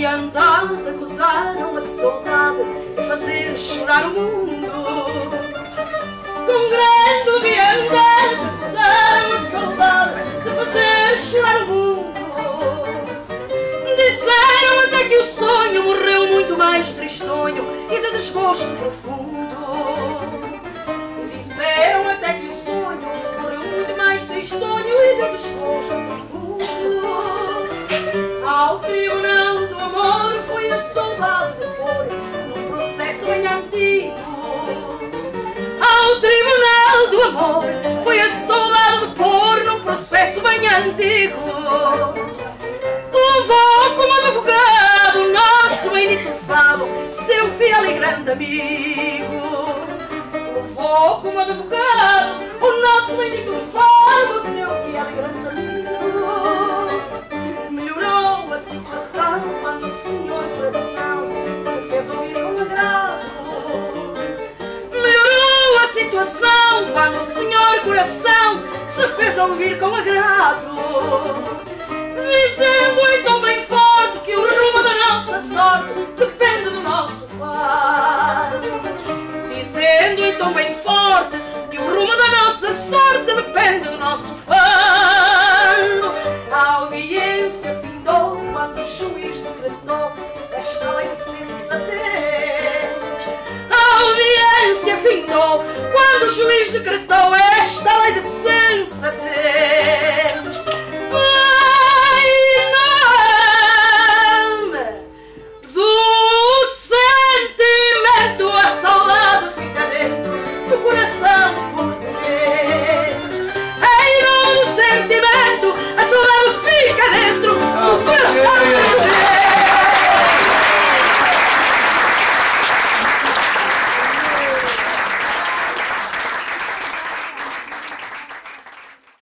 andada acusaram a saudade de fazer chorar o mundo. Com grande viandade acusaram a saudade de fazer chorar o mundo. Disseram até que o sonho morreu muito mais tristonho e de desgosto profundo. Disseram até que o sonho morreu muito mais tristonho e de desgosto profundo. Ao tribunal do amor foi a saudade de pôr num processo bem antigo. Ao tribunal do amor foi a saudade de pôr num processo bem antigo. Levou como advogado o nosso bendito fado, seu fiel e grande amigo. Levou como advogado o nosso bendito fado, seu fiel e grande amigo. Melhorou a situação quando o senhor coração se fez ouvir com agrado. Melhorou a situação quando o senhor coração se fez ouvir com agrado. Dizendo então bem forte que o rumo da nossa sorte depende do nosso fado. Dizendo então bem forte que o rumo da nossa sorte depende do nosso fado. A audiência findou quando o juiz decretou esta lei de sensatez. A audiência findou quando o juiz decretou esta lei de sensatez.